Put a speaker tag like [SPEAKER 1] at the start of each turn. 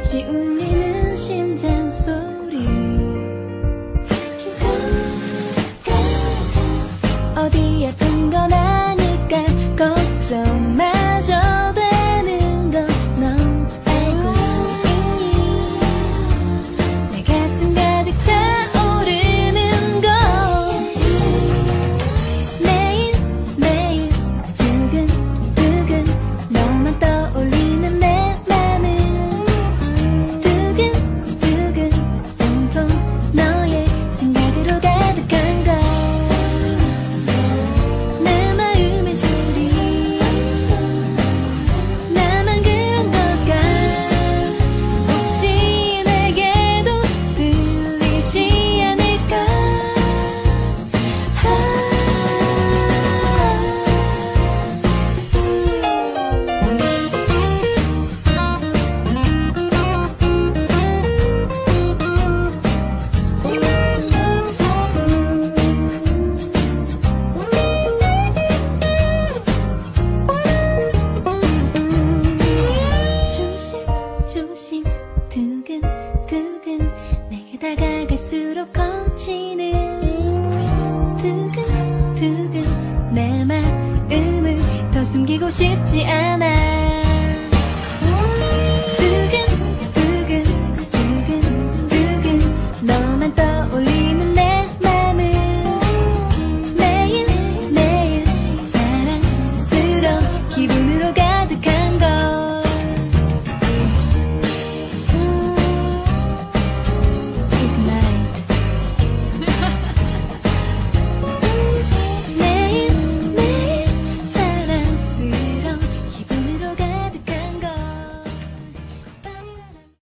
[SPEAKER 1] 없이 울리는 심장 소리 어디 아픈 건 아닐까 걱정마저 되는 건 넌 알고 있니 내 가슴 가득 차오르는 건 매일매일 두근두근 너만 떠올리는 내 맘은 두근두근 온통 너의 생각으로 가득한 걸 내 마음의 소리 나만 그런 걸까 혹시 내게도 들리지 않을까 조심 두근두근 내게 다가갈수록 커지는 두근두근 내 마음을 더 숨기고 싶지 않아